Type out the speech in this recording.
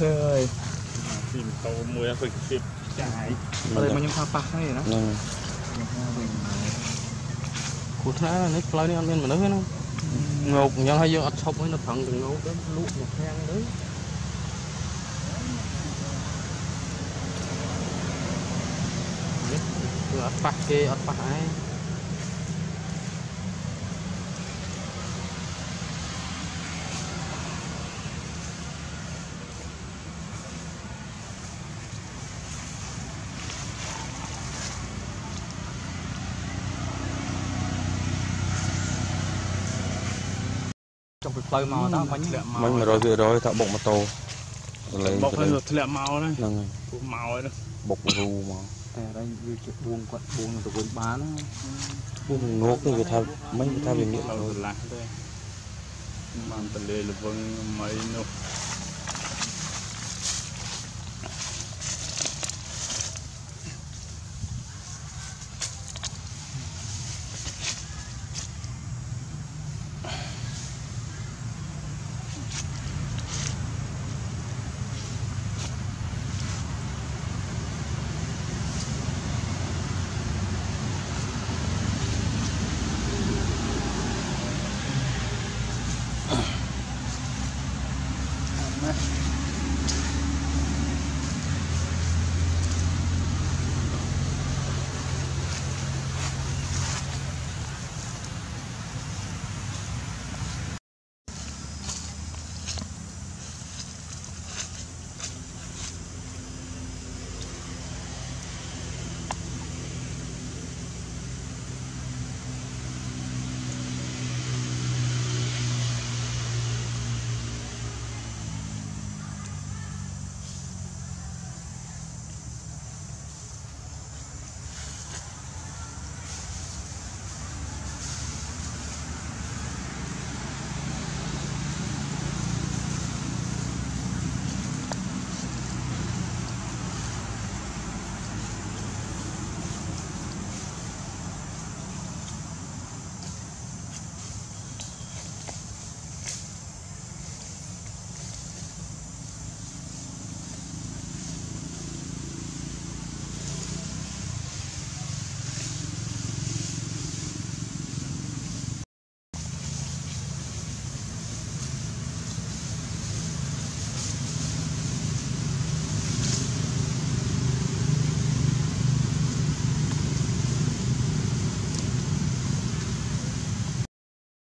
ơi tìm tàu mùi là phải kịp chạy ở đây mà những pha pha này đó cụ thể là nít play đi ăn bên mà nó ngột nhân hay dương ắt chọc với nó thằng từ ngột đến lũ một hang đấy ắt phát kê ắt phát ai trong cái play màu đó bánh mà rồi thợ bột mà tô bọc lên được thịt màu đấy màu đấy bột ru mà đây như chuyện buông quận buông là tụi bán buông ngốt thì người ta mấy người ta về nghĩa rồi là đây mang tờ lê là vâng mấy nụ